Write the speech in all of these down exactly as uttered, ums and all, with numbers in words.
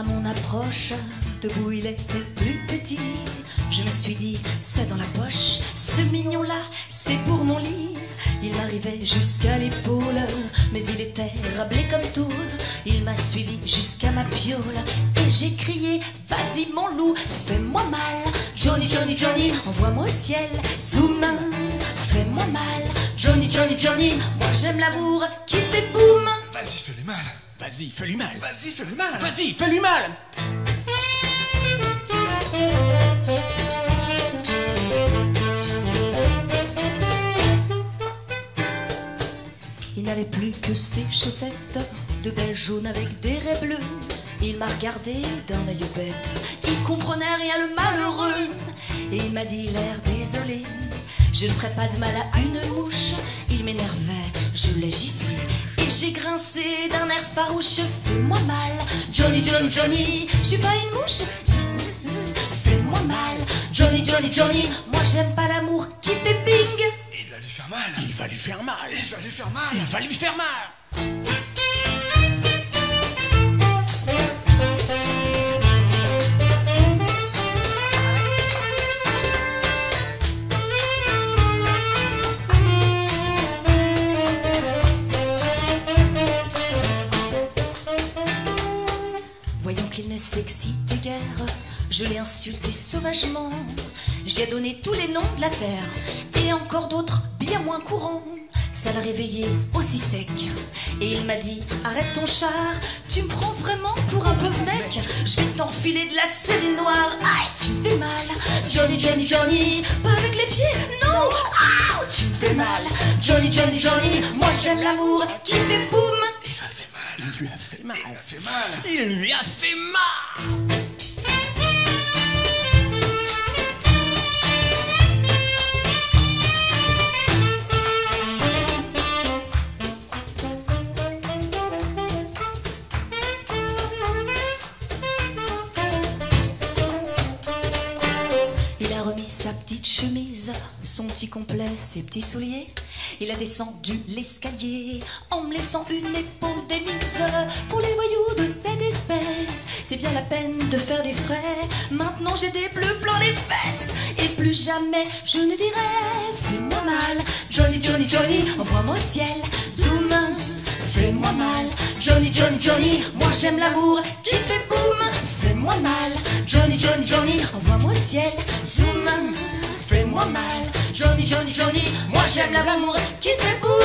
mon approche, debout il était plus petit. Je me suis dit, c'est dans la poche, ce mignon-là, c'est pour mon lit. Il m'arrivait jusqu'à l'épaule, mais il était rablé comme tout. Il m'a suivi jusqu'à ma piole, et j'ai crié, vas-y mon loup, fais-moi mal. Johnny, Johnny, Johnny, envoie-moi au ciel, sous main, fais-moi mal. Johnny, Johnny, Johnny, moi j'aime l'amour qui fait boum. Vas-y, fais-lui mal. Vas-y, fais-lui mal. Vas-y, fais-lui mal. Vas-y, fais-lui mal. Il n'avait plus que ses chaussettes, de belles jaunes avec des raies bleues. Il m'a regardé d'un œil bête, il comprenait rien le malheureux. Et il m'a dit l'air désolé, je ne ferai pas de mal à une mouche. Il m'énervait, je l'ai giflé, et j'ai grincé d'un air farouche. Fais-moi mal, Johnny, Johnny, Johnny, je suis pas une mouche. Fais-moi mal, Johnny, Johnny, Johnny, moi j'aime pas l'amour qui fait bing. Il va lui faire mal. Il va lui faire mal. Il va lui faire mal. Il va lui faire mal. Voyant qu'il ne s'excitait guère, je l'ai insulté sauvagement. J'ai donné tous les noms de la terre, et encore d'autres bien moins courants. Ça l'a réveillé aussi sec, et il m'a dit, arrête ton char, tu me prends vraiment pour un pauvre mec. Je vais t'enfiler de la série noire, aïe tu me fais mal. Johnny, Johnny, Johnny, pas avec les pieds, non, ah, tu me fais mal. Johnny, Johnny, Johnny, moi j'aime l'amour qui fait boum. Il a fait mal. Il lui a fait mal. Il a fait mal. Il lui a fait mal. Il a remis sa petite chemise, son petit complet, ses petits souliers. Il a descendu l'escalier en me laissant une épaule démise. Pour les voyous de cette espèce, c'est bien la peine de faire des frais. Maintenant j'ai des bleus plein les fesses, et plus jamais je ne dirai fais-moi mal. Johnny, Johnny, Johnny, envoie-moi au ciel, zoom, fais-moi mal. Johnny, Johnny, Johnny, moi j'aime l'amour qui fait boum. Fais-moi mal, Johnny, Johnny, Johnny, envoie-moi au ciel, zoom, fais-moi mal. Johnny, Johnny, Johnny, moi j'aime l'amour qui fait boum.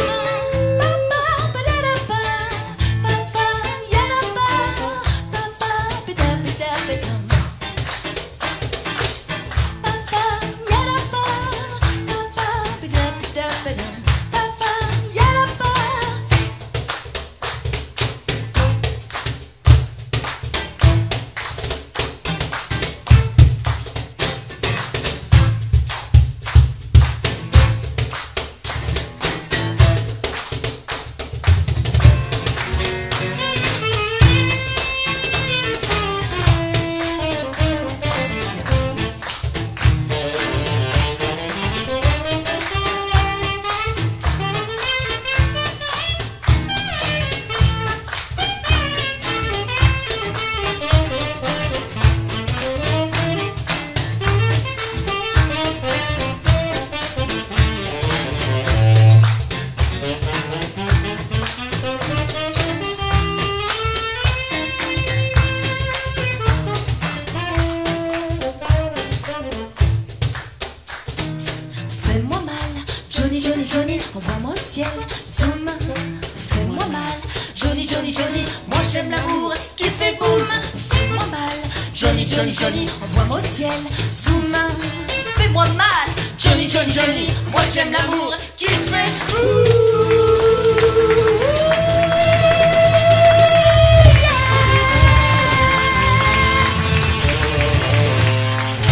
Fais-moi mal, Johnny, Johnny, Johnny, envoie-moi au ciel, zoom, fais-moi mal. Johnny, Johnny, Johnny, moi j'aime l'amour qui fait boum. Fais-moi mal, Johnny, Johnny, Johnny, envoie-moi au ciel, zoom, fais-moi mal. Johnny, Johnny, Johnny, moi j'aime l'amour qui fait boum.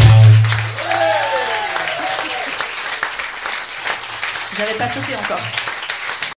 J'avais pas sauté encore.